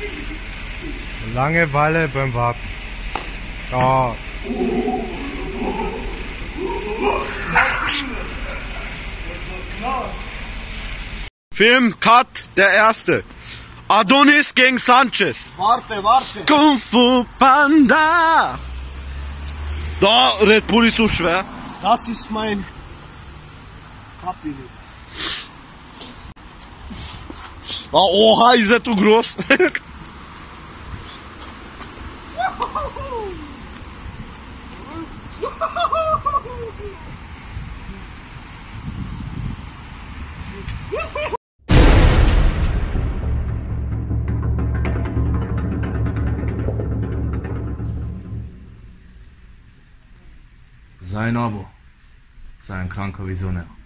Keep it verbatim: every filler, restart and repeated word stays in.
Langeweile beim Warten. Oh. Film, Cut, der erste. Adonis gegen Sanchez. Warte, warte. Kung Fu Panda. Da, Red Bull ist so schwer. Das ist mein Kabinett. Ah, oha, ist er zu groß. Sei ein Abo. Sei ein kranker Visionär.